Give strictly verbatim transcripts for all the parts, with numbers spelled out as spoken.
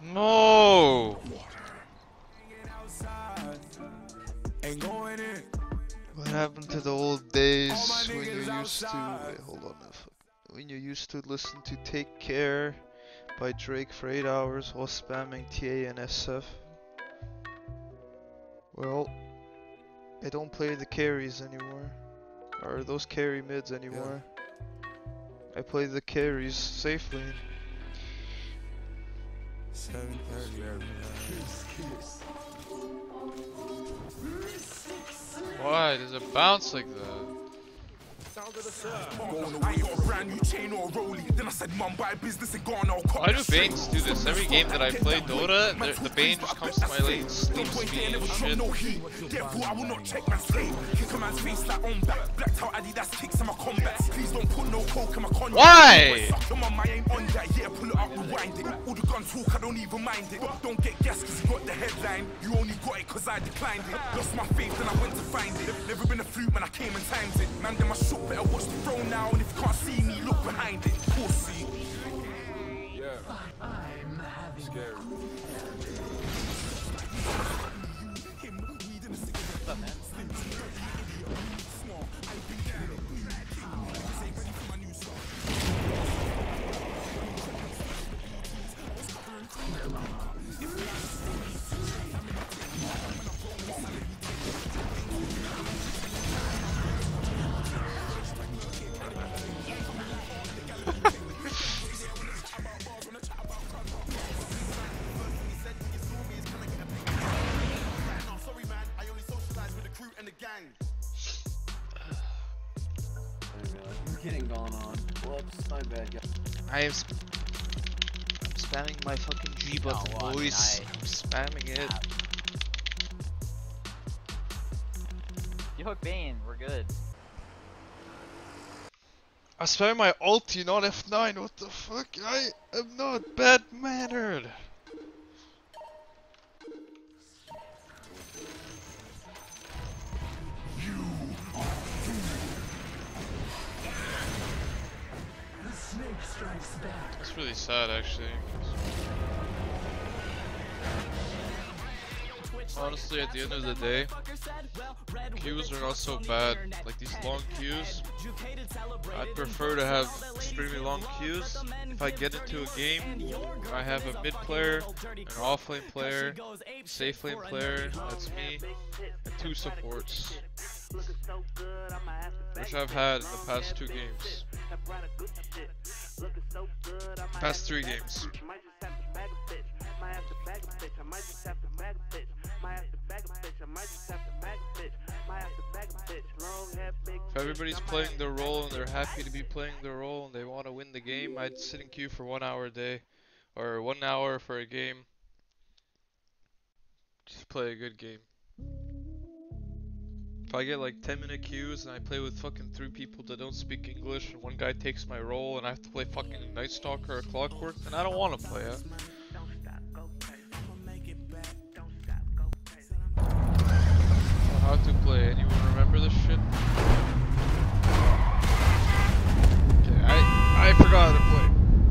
No! What happened to the old days when you used to wait, hold on when you used to listen to Take Care by Drake for eight hours while spamming T A and S F? Well, I don't play the carries anymore. Or those carry mids anymore. I play the carries safely. seven thirty. Why does it bounce like that? Why do Banes do this? Every game that I play Dota, the, the Bane just comes to my lane, sleeps me and shit. Why? Never been a fluke when I came and timed it. Man, then my shot better watch the throne now. And if you can't see me, look behind it. Pussy. Yeah. I'm having scary. What's up, man? You're getting gone on. Whoops, my bad, guys. I am sp I'm spamming my fucking G button, oh, boys. Nice. I'm spamming it. You hook Bane, we're good. I'm spamming my ulti, not F nine. What the fuck? I am not bad mannered. That's really sad, actually. Honestly, at the end of the day, queues are not so bad. Like these long queues, I'd prefer to have extremely long queues. If I get into a game, I have a mid player, an off lane player, safe lane player, that's me, and two supports, which I've had in the past two games. Past three games. If everybody's playing their role and they're happy to be playing their role and they want to win the game, I'd sit in queue for one hour a day, or one hour for a game. Just play a good game. If I get like ten minute queues and I play with fucking three people that don't speak English and one guy takes my role and I have to play fucking Night Stalker or Clockwork, then I don't want to play it. How to play? Anyone remember this shit? Okay, I I forgot how to play.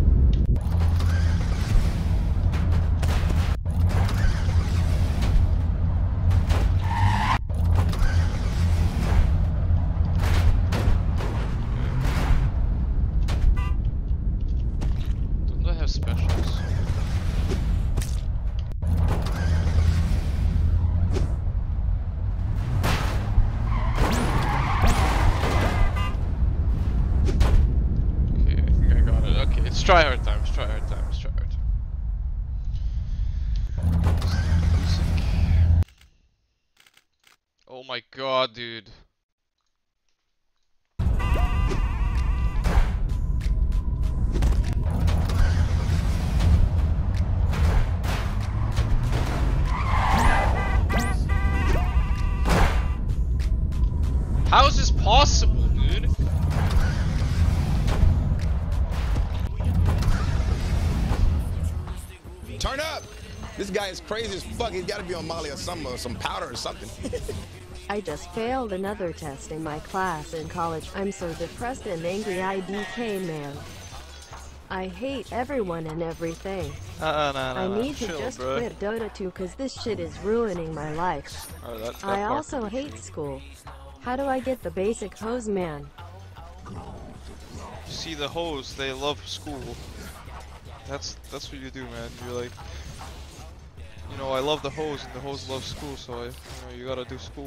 Don't I have specials? Let's try hard time, let's try hard time, let's try hard time. Oh my god, dude. How is this possible, dude? Turn up! This guy is crazy as fuck. He's gotta be on Molly or some, uh, some powder or something. I just failed another test in my class in college. I'm so depressed and angry I became man. I hate everyone and everything. Uh, nah, nah, I nah. need to Chill, just bro. quit Dota two cause this shit is ruining my life. Oh, that, that I part also could be hate true. school. How do I get the basic hose man? See the hoes, they love school. That's that's what you do, man. You're like, you know, I love the hoes and the hoes love school, so I, you know, you gotta do school.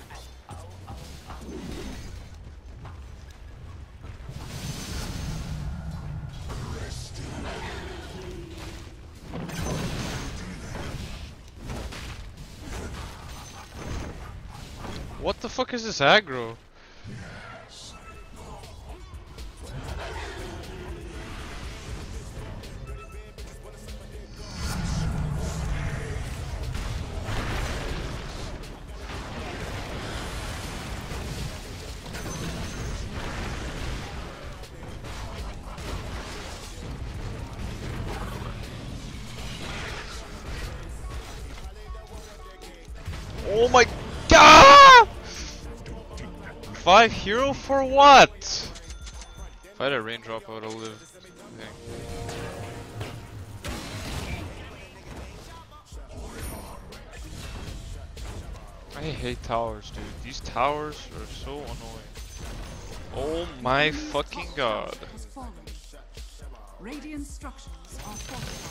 What the fuck is this aggro? Oh my god! Five hero for what? If I had a raindrop, I would have lived. I think. I hate towers, dude. These towers are so annoying. Oh my fucking god. Radiant structures are fortified.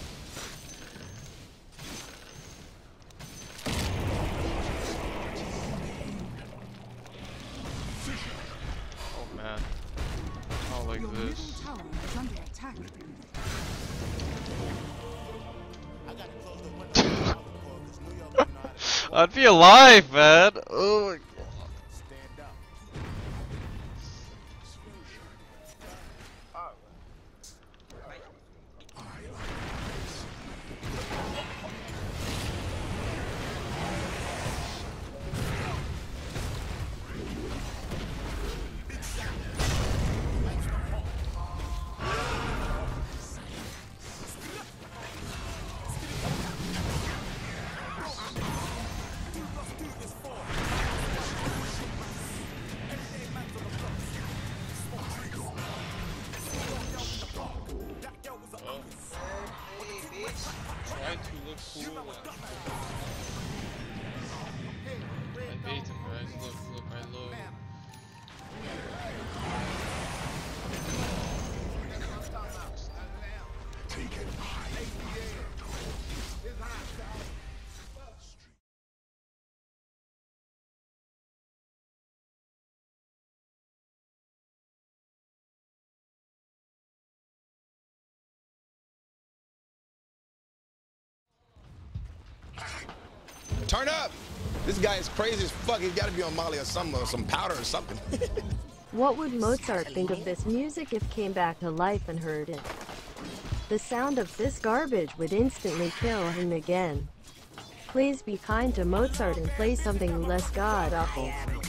Oh man. Not like Your this. middle tower is under attack. I'd be alive, man. Oh my god. Try to look cool. I hate him, guys. Look, look, I love. Turn up! This guy is crazy as fuck. He's got to be on Molly or some or some powder or something. What would Mozart think of this music if came back to life and heard it? The sound of this garbage would instantly kill him again. Please be kind to Mozart and play something less god-awful.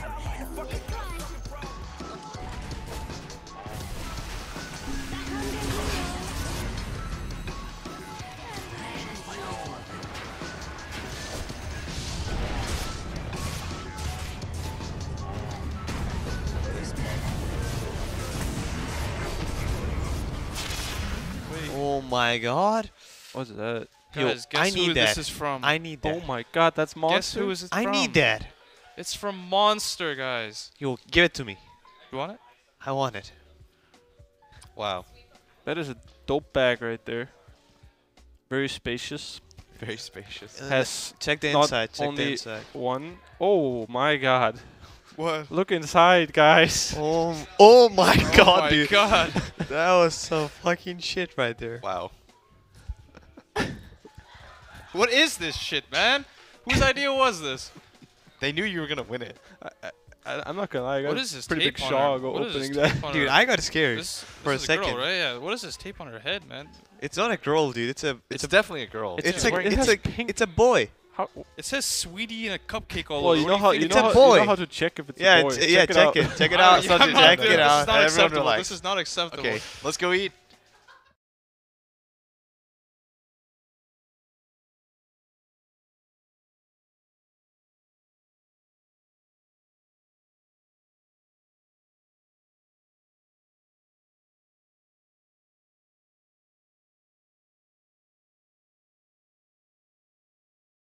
Oh my god. What's that? Yo, Guys, guess I who need this that. is from? I need that. Oh my god, that's Guess monster. who is it I from? need that. It's from Monster, guys. Yo, give it to me. You want it? I want it. Wow. That is a dope bag right there. Very spacious. Very spacious. Has check the not inside. Check only the inside. one. Oh my god. What? Look inside, guys. Oh, oh my Oh god, my dude. god. That was some fucking shit right there. Wow. What is this shit, man? Whose idea was this? They knew you were gonna win it. I, I, I'm not gonna lie. I got What a is this pretty tape big on shock her? What is opening this that. tape on Dude, her? I got scared This, for this a is second. girl, right? Yeah. What is this tape on her head, man? It's not a girl, dude. It's a. It's, It's, a. definitely a girl. It's It's a- a. it It's has a. pink- It's a boy. How, It says sweetie and a cupcake all well, over. you What know do how think you It's know a how, you boy. know how to check if it's Yeah, a boy. it's, yeah. check it Check out. it. Check it I out. don't- Something. I'm not Check doing it this. out. This is not Everyone acceptable. relax. This is not acceptable. Okay, let's go eat.